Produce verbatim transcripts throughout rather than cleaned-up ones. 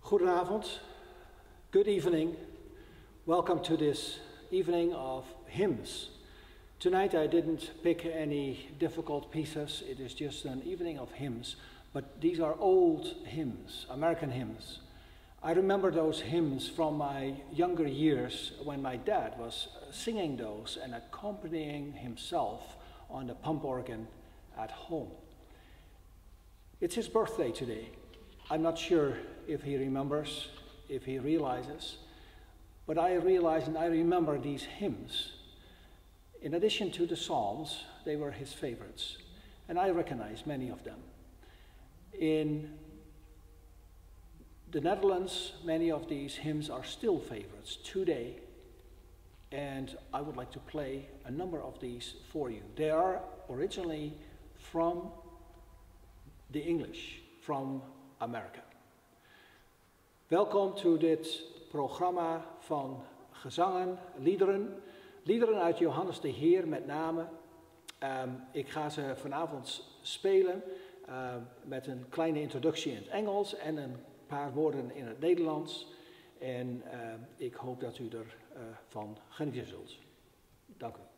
Goedenavond, good evening. Welcome to this evening of hymns. Tonight I didn't pick any difficult pieces, it is just an evening of hymns, but these are old hymns, American hymns. I remember those hymns from my younger years when my dad was singing those and accompanying himself on the pump organ at home. It's his birthday today. I'm not sure if he remembers, if he realizes, but I realize and I remember these hymns. In addition to the Psalms, they were his favorites, and I recognize many of them. In the Netherlands, many of these hymns are still favorites today, and I would like to play a number of these for you. They are originally from the English, from Amerika. Welkom to dit programma van gezangen, liederen. Liederen uit Johannes de Heer met name. Um, ik ga ze vanavond spelen uh, met een kleine introductie in het Engels en een paar woorden in het Nederlands. En uh, ik hoop dat u ervan uh, van genieten zult. Dank u.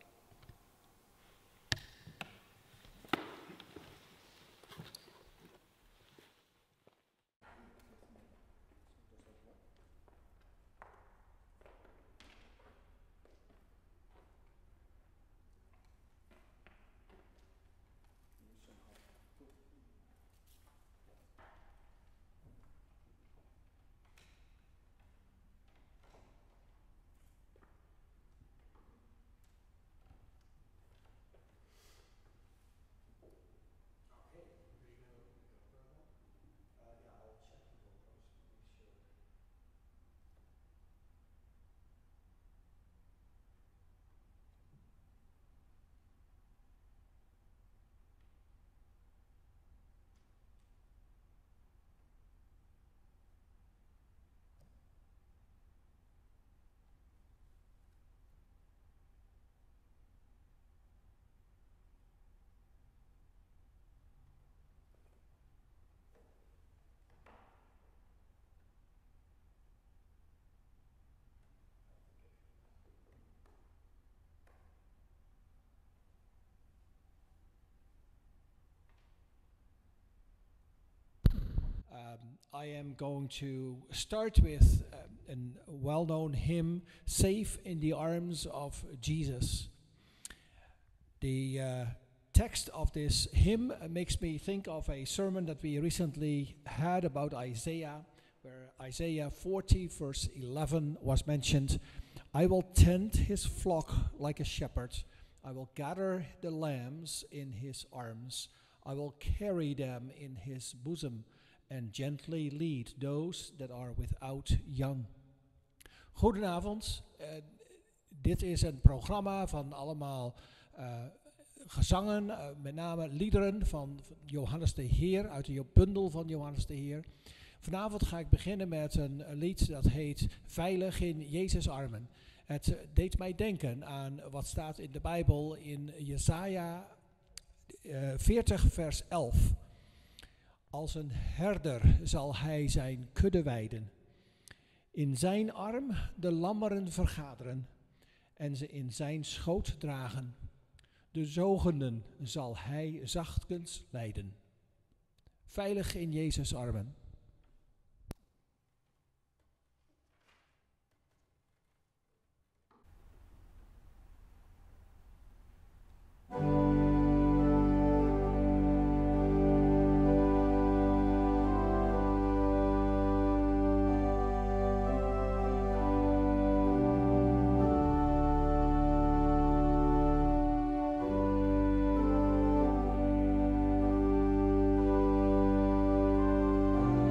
Um, I am going to start with uh, a well-known hymn, Safe in the Arms of Jesus. The uh, text of this hymn makes me think of a sermon that we recently had about Isaiah, where Isaiah forty verse eleven was mentioned. I will tend his flock like a shepherd. I will gather the lambs in his arms. I will carry them in his bosom and gently lead those that are without young. Goedenavond. Uh, dit is een programma van allemaal uh, gezangen, uh, met name liederen van Johannes de Heer, uit de bundel van Johannes de Heer. Vanavond ga ik beginnen met een, een lied dat heet Veilig in Jezus' armen. Het uh, deed mij denken aan wat staat in de Bijbel in Jesaja uh, veertig vers elf. Als een herder zal hij zijn kudde weiden. In zijn arm de lammeren vergaderen en ze in zijn schoot dragen. De zogenden zal hij zachtkens leiden. Veilig in Jezus' armen. Thank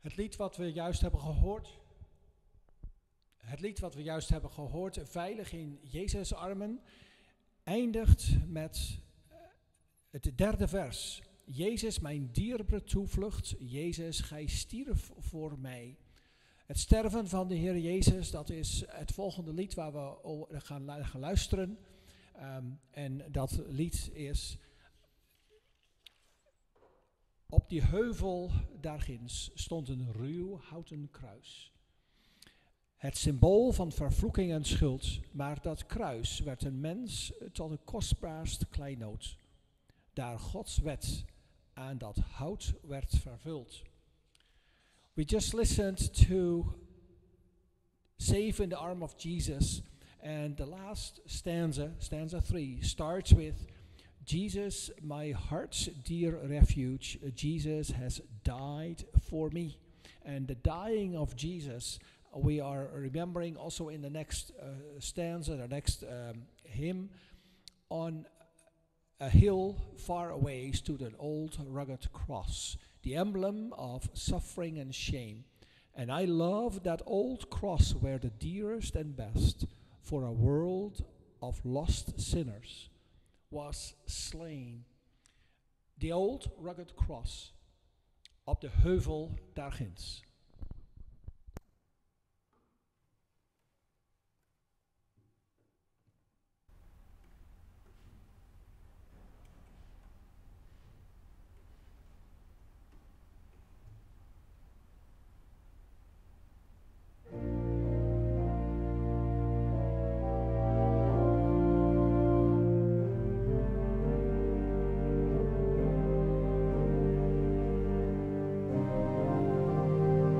Het lied wat we juist hebben gehoord, het lied wat we juist hebben gehoord, Veilig in Jezus' armen, eindigt met het derde vers. Jezus, mijn dierbare toevlucht, Jezus, gij stierf voor mij. Het sterven van de Heer Jezus, dat is het volgende lied waar we gaan, gaan luisteren. Um, en dat lied is: op die heuvel daarginds stond een ruw houten kruis. Het symbool van vervloeking en schuld, maar dat kruis werd een mens tot de kostbaarste kleinood. Daar Gods wet aan dat hout werd vervuld. We just listened to Safe in the Arm of Jesus, and the last stanza, stanza three, starts with Jesus, my heart's dear refuge, Jesus has died for me. And the dying of Jesus, we are remembering also in the next uh, stanza, the next um, hymn, on a hill far away stood an old rugged cross, the emblem of suffering and shame. And I love that old cross where the dearest and best for a world of lost sinners was slain. The old rugged cross op de heuvel daarginds. Thank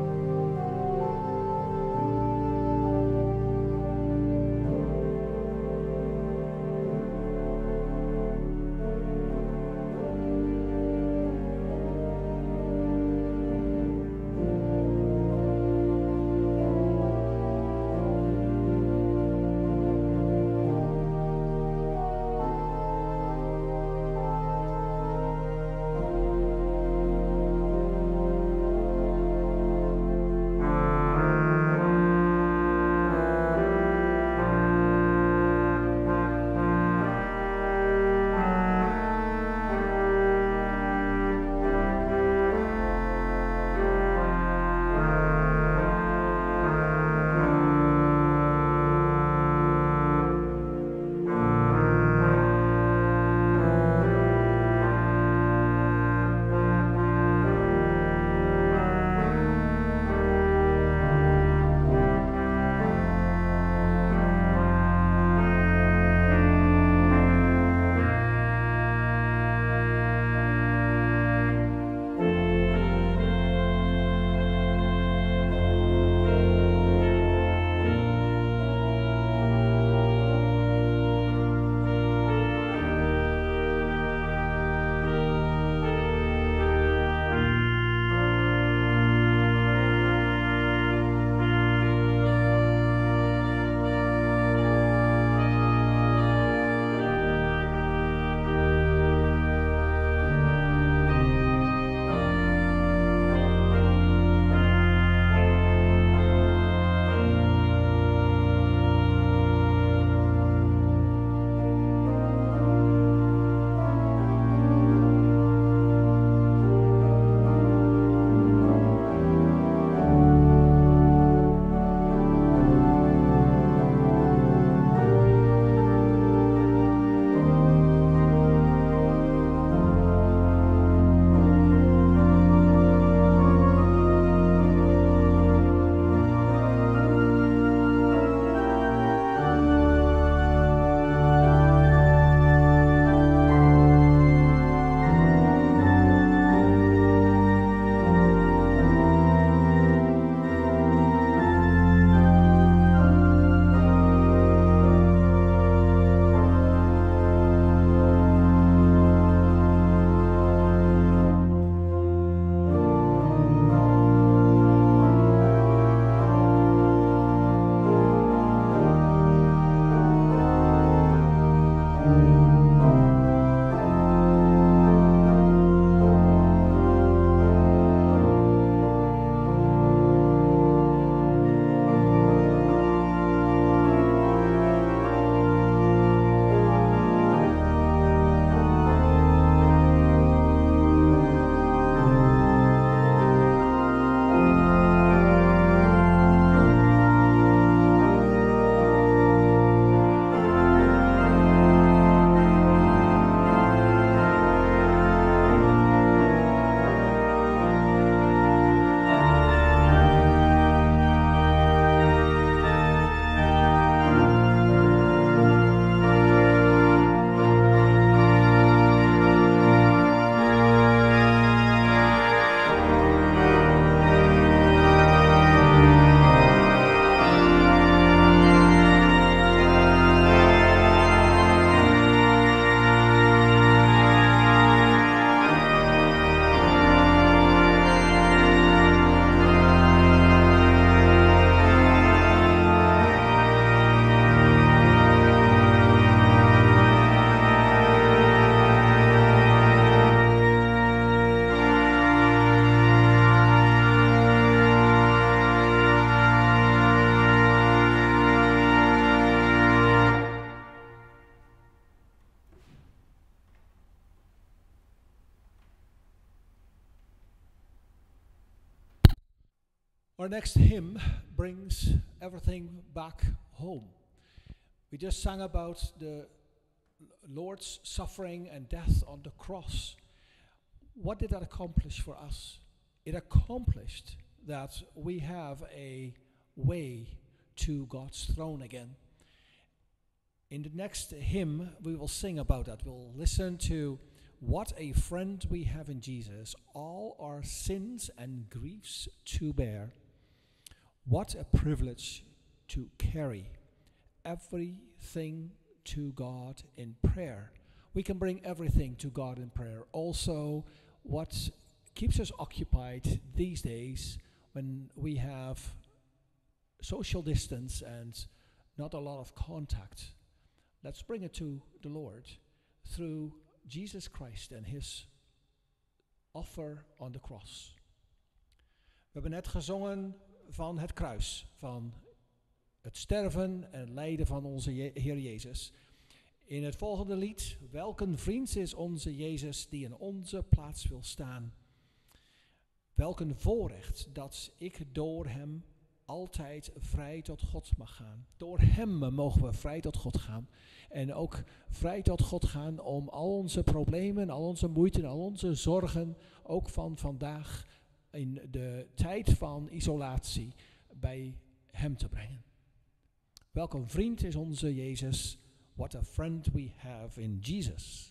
Our next hymn brings everything back home. We just sang about the Lord's suffering and death on the cross. What did that accomplish for us? It accomplished that we have a way to God's throne again. In the next hymn, we will sing about that. We'll listen to what a friend we have in Jesus, all our sins and griefs to bear. What a privilege to carry everything to God in prayer. We can bring everything to God in prayer. Also, what keeps us occupied these days when we have social distance and not a lot of contact. Let's bring it to the Lord through Jesus Christ en his offer on the cross. We hebben net gezongen van het kruis, van het sterven en lijden van onze Je- Heer Jezus. In het volgende lied, welk een vriend is onze Jezus die in onze plaats wil staan. Welk een voorrecht dat ik door hem altijd vrij tot God mag gaan. Door hem mogen we vrij tot God gaan. En ook vrij tot God gaan om al onze problemen, al onze moeite, al onze zorgen, ook van vandaag in de tijd van isolatie, bij hem te brengen. Welk een vriend is onze Jezus. What a friend we have in Jesus.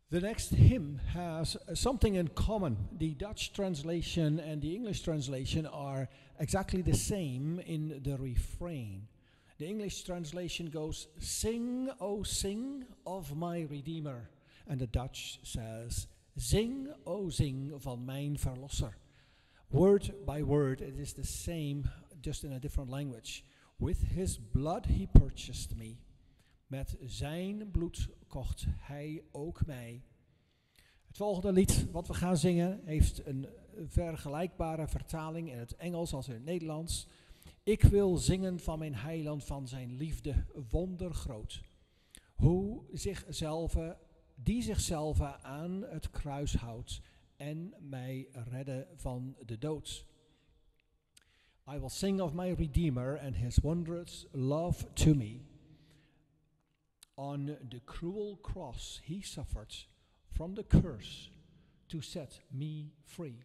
The next hymn has uh, something in common. The Dutch translation and the English translation are exactly the same in the refrain. The English translation goes, "Sing, O sing of my Redeemer." And the Dutch says, "Zing, O zing van mijn Verlosser." Word by word, it is the same, just in a different language. With his blood he purchased me. Met zijn bloed kocht hij ook mij. Het volgende lied wat we gaan zingen heeft een vergelijkbare vertaling in het Engels als in het Nederlands. Ik wil zingen van mijn heiland, van zijn liefde wondergroot. Hoe zichzelf, die zichzelf aan het kruis houdt en mij redde van de dood. I will sing of my Redeemer and his wondrous love to me. On the cruel cross he suffered from the curse to set me free.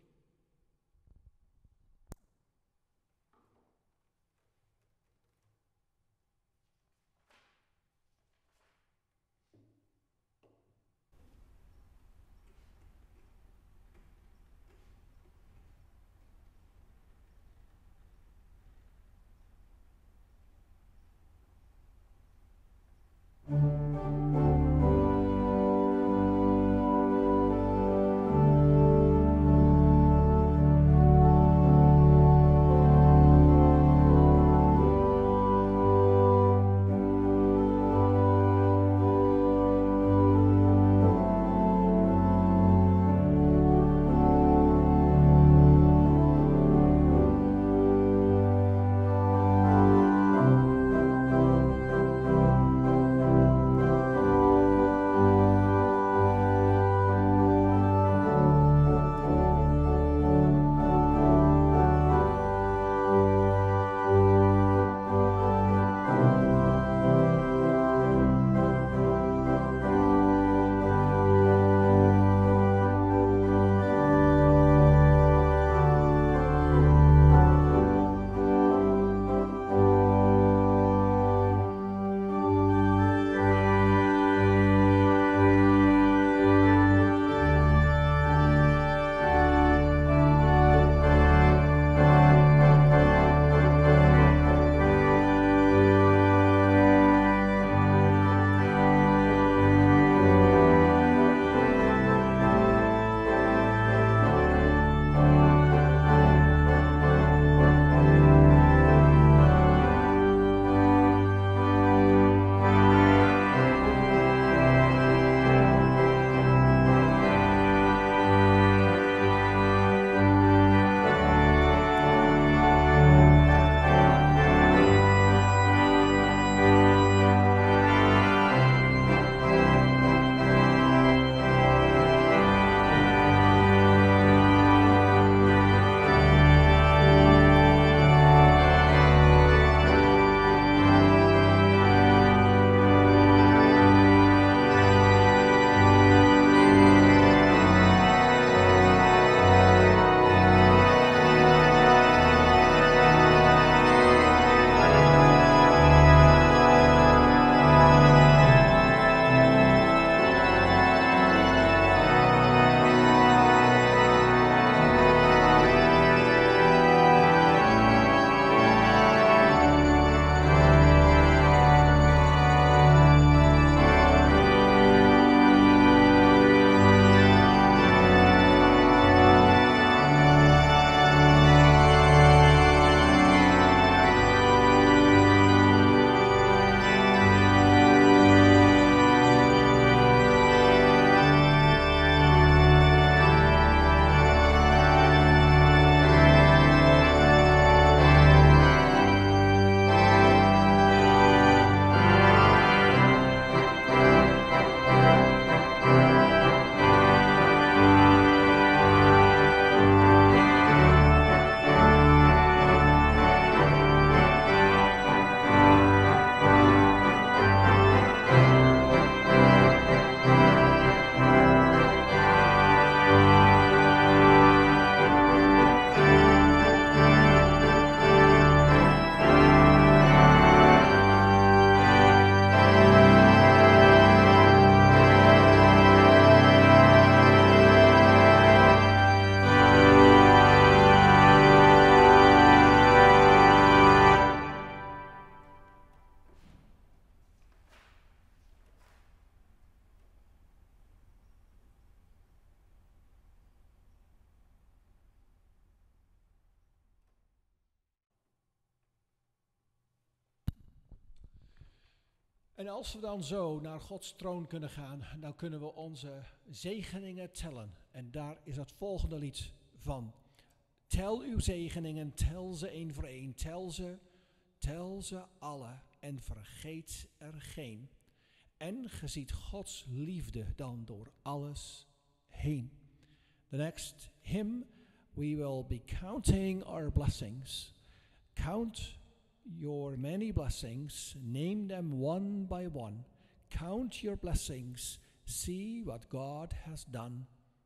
En als we dan zo naar Gods troon kunnen gaan, dan kunnen we onze zegeningen tellen. En daar is het volgende lied van. Tel uw zegeningen, tel ze één voor één, tel ze, tel ze alle en vergeet er geen. En ge ziet Gods liefde dan door alles heen. The next hymn, we will be counting our blessings. Count your many blessings, name them one by one. Count your blessings, see what God has done.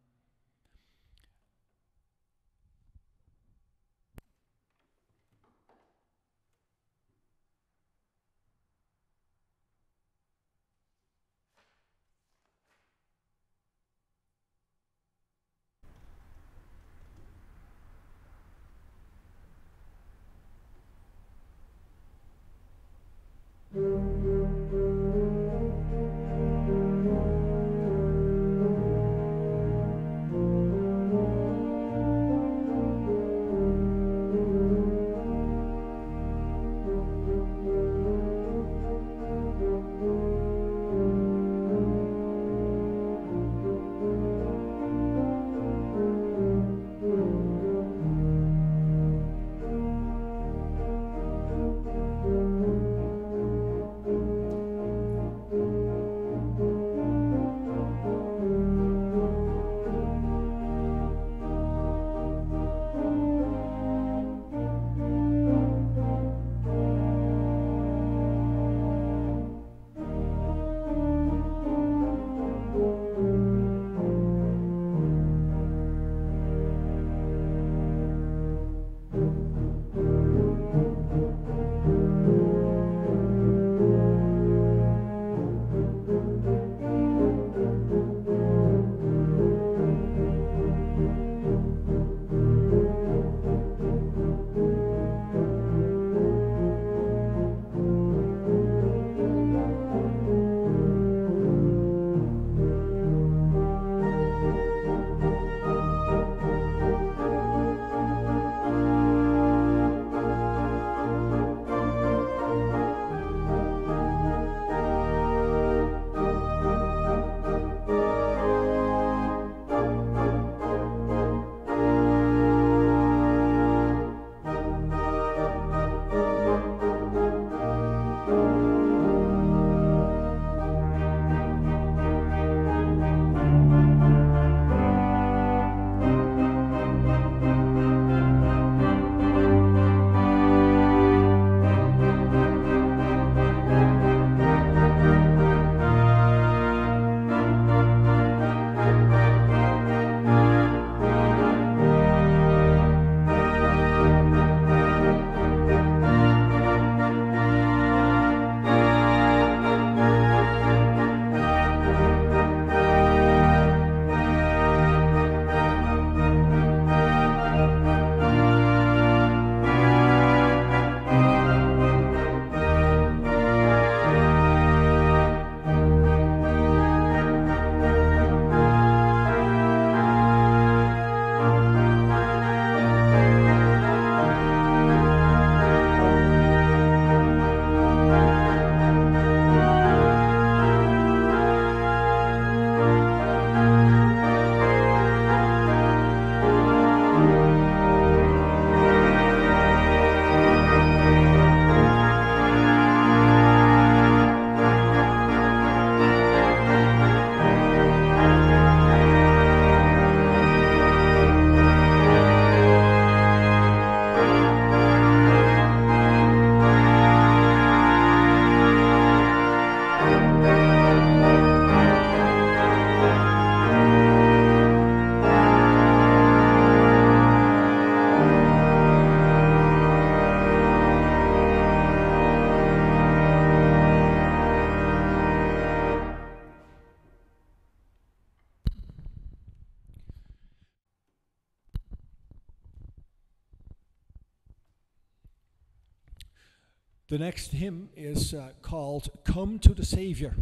The next hymn is uh, called Come to the Savior.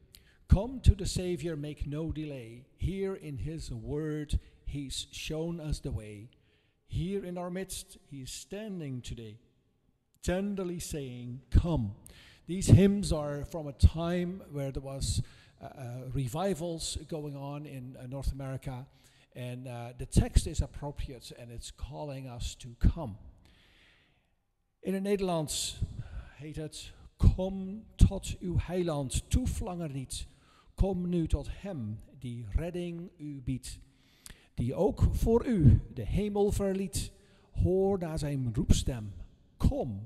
Come to the Savior, make no delay. Here in his word, he's shown us the way. Here in our midst, he is standing today, tenderly saying, come. These hymns are from a time where there was uh, uh, revivals going on in uh, North America, and uh, the text is appropriate and it's calling us to come. In het Nederlands heet het: Kom tot uw heiland, toef langer niet. Kom nu tot hem die redding u biedt, die ook voor u de hemel verliet. Hoor naar zijn roepstem, kom.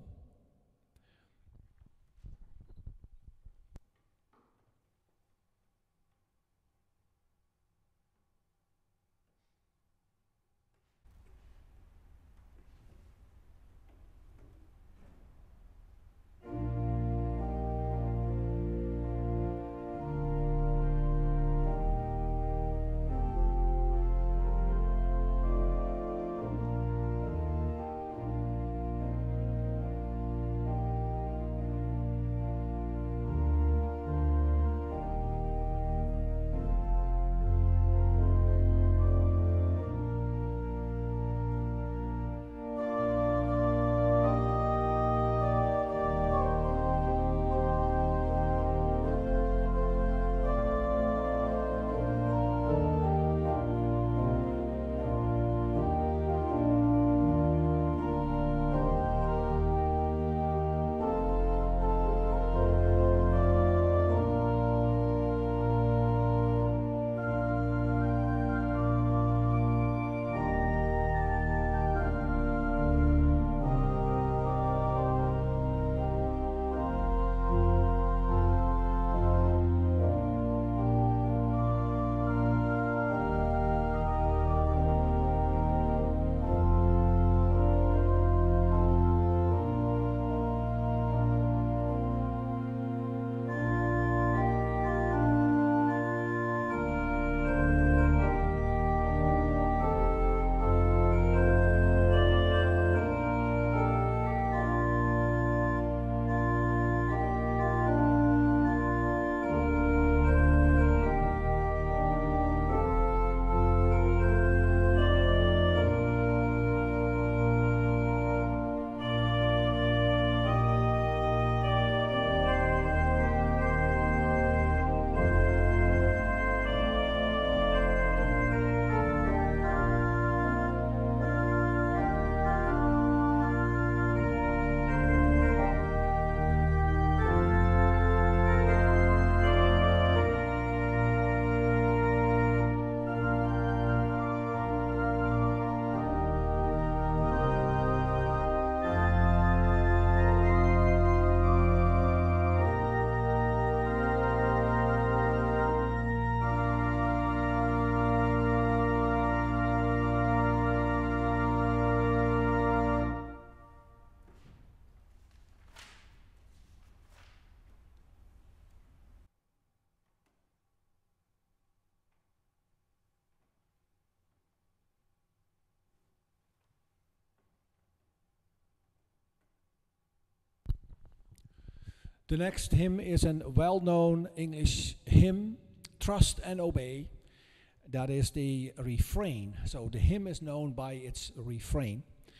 The next hymn is a well-known English hymn, Trust and Obey. That is the refrain. So the hymn is known by its refrain.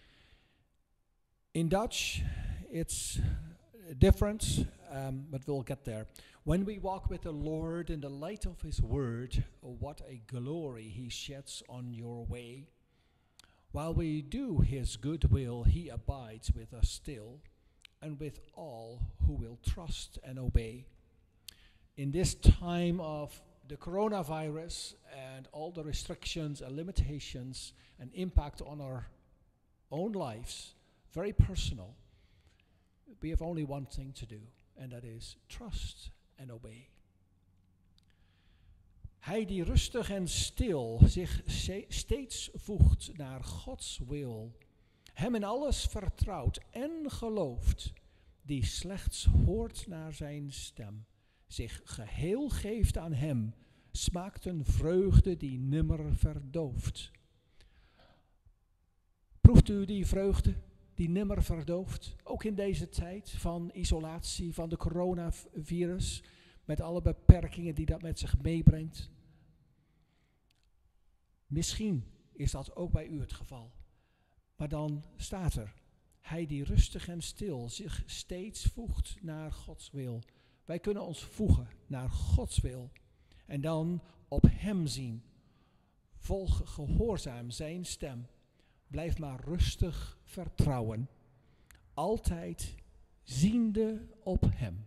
In Dutch, it's different, um, but we'll get there. When we walk with the Lord in the light of his word, what a glory he sheds on your way. While we do his good will, he abides with us still, and with all who will trust and obey. In this time of the coronavirus and all the restrictions and limitations and impact on our own lives, very personal, we have only one thing to do, and that is trust and obey. Hij die rustig en stil zich steeds voegt naar Gods wil, hem in alles vertrouwt en gelooft, die slechts hoort naar zijn stem, zich geheel geeft aan hem, smaakt een vreugde die nimmer verdooft. Proeft u die vreugde die nimmer verdooft? Ook in deze tijd van isolatie, van de coronavirus, met alle beperkingen die dat met zich meebrengt. Misschien is dat ook bij u het geval. Maar dan staat er, Hij die rustig en stil zich steeds voegt naar Gods wil. Wij kunnen ons voegen naar Gods wil. En dan op hem zien. Volg gehoorzaam zijn stem. Blijf maar rustig vertrouwen. Altijd ziende op hem.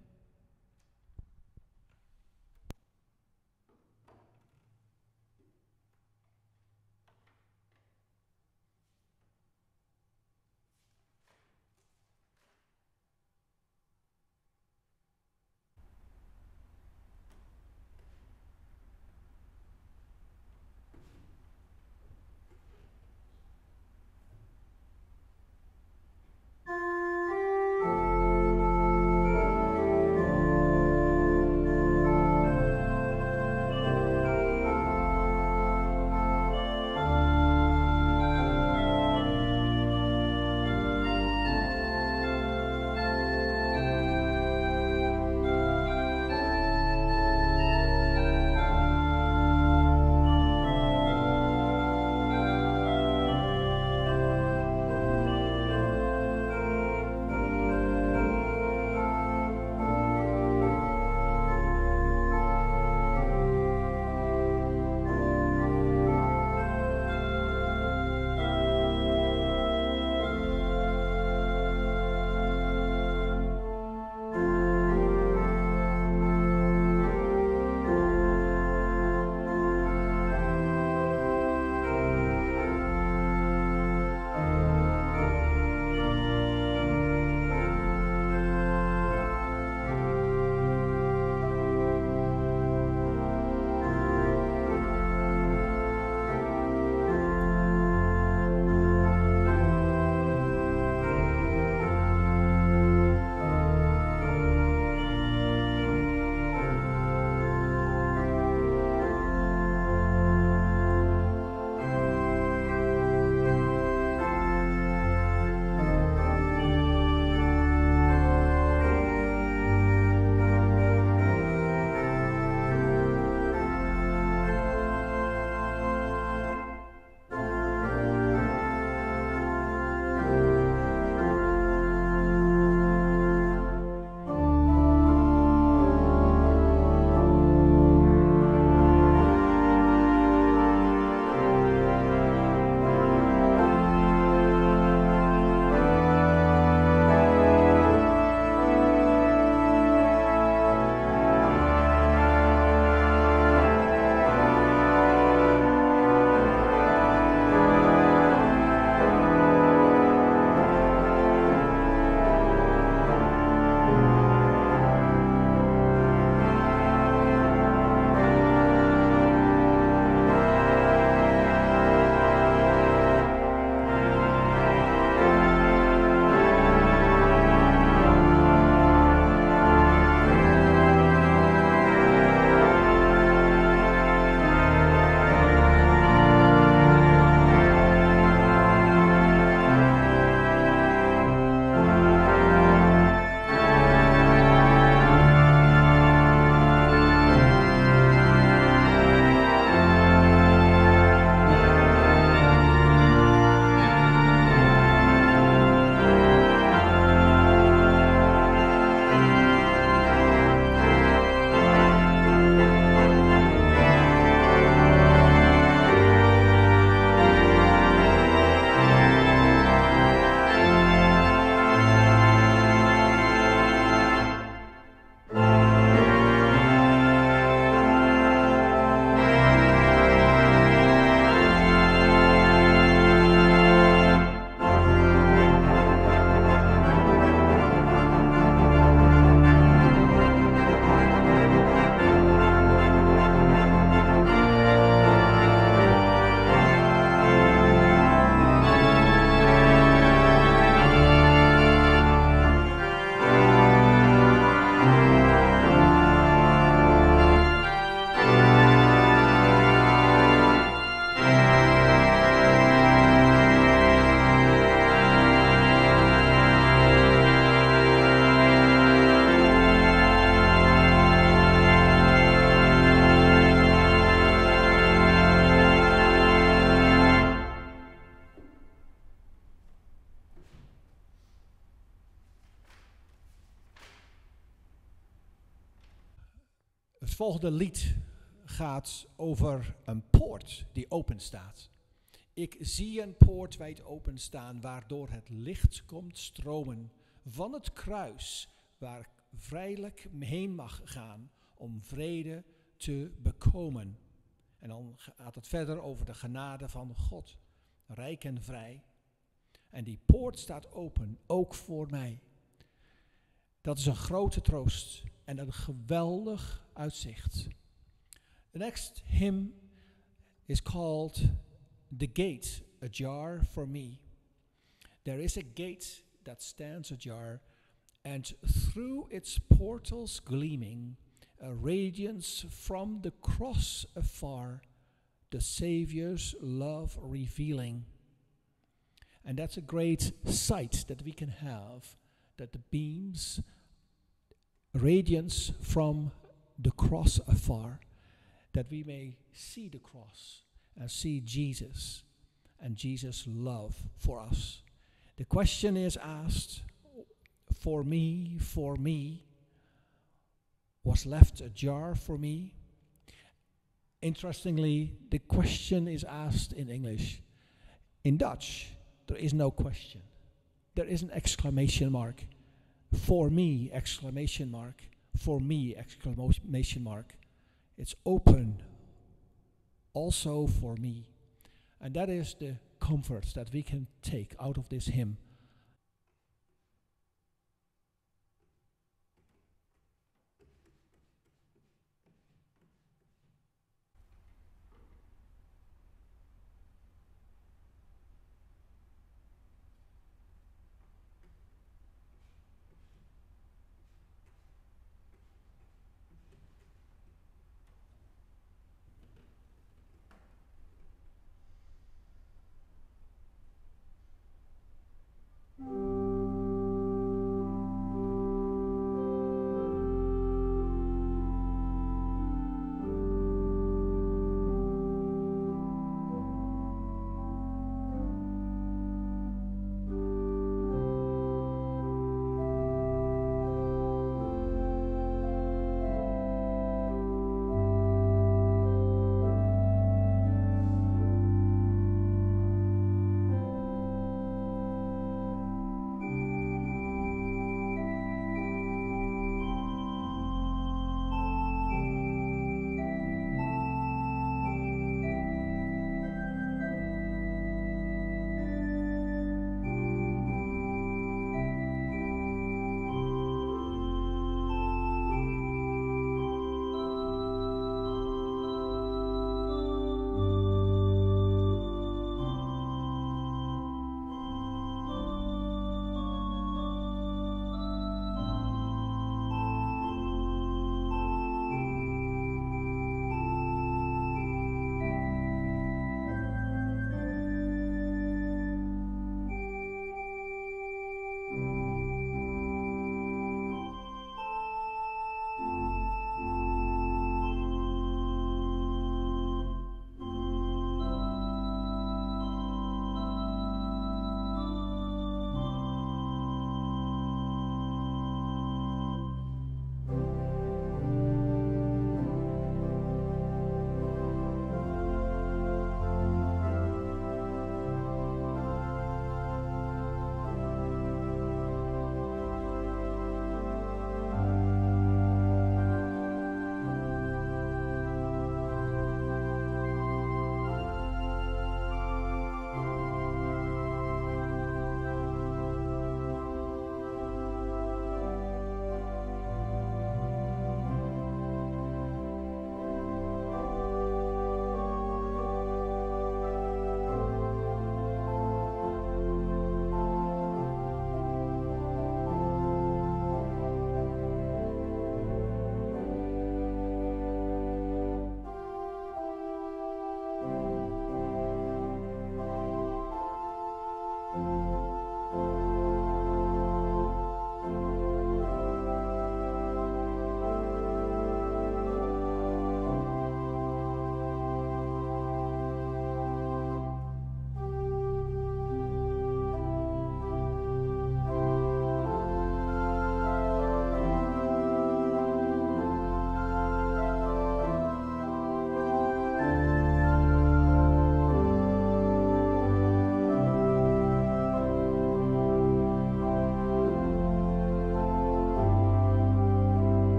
volgende lied gaat over een poort die open staat. Ik zie een poort wijd open staan, waardoor het licht komt stromen van het kruis, waar ik vrijelijk heen mag gaan om vrede te bekomen. En dan gaat het verder over de genade van God, rijk en vrij. En die poort staat open, ook voor mij. Dat is een grote troost en een geweldig uitzicht. The next hymn is called The Gate Ajar for Me. There is a gate that stands ajar, and through its portals gleaming, a radiance from the cross afar, the Savior's love revealing. And that's a great sight that we can have, that the beams radiance from the cross afar, that we may see the cross and see Jesus and Jesus' love for us. The question is asked, for me, for me, was left ajar for me? Interestingly, the question is asked in English. In Dutch, there is no question. There is an exclamation mark. For me, exclamation mark. For me, exclamation mark. It's open also for me. And that is the comfort that we can take out of this hymn.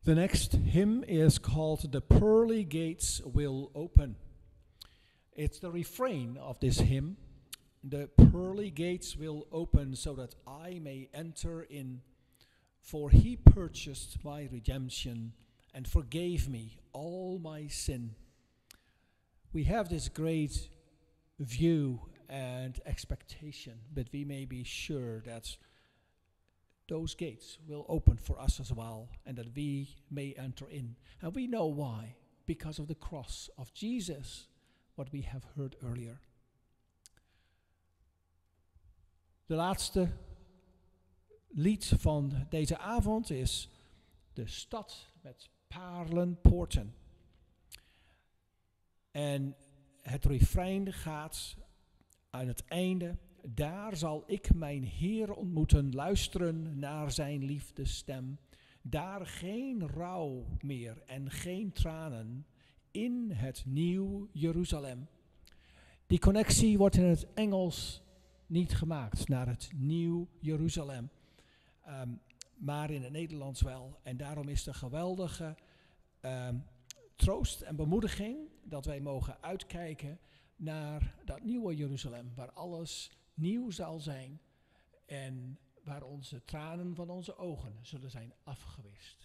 The next hymn is called The Pearly Gates Will Open. It's the refrain of this hymn. The pearly gates will open so that I may enter in. For he purchased my redemption and forgave me all my sin. We have this great view and expectation, but we may be sure that those gates will open for us as well, and that we may enter in. And we know why. Because of the cross of Jesus, what we have heard earlier. De laatste lied van deze avond is De Stad met Paarlenpoorten. En het refrein gaat aan het einde. Daar zal ik mijn Heer ontmoeten, luisteren naar zijn liefdesstem. Daar geen rouw meer en geen tranen in het nieuw Jeruzalem. Die connectie wordt in het Engels niet gemaakt naar het nieuw Jeruzalem, um, maar in het Nederlands wel. En daarom is de geweldige um, troost en bemoediging dat wij mogen uitkijken naar dat nieuwe Jeruzalem, waar alles nieuw zal zijn en waar onze tranen van onze ogen zullen zijn afgewist.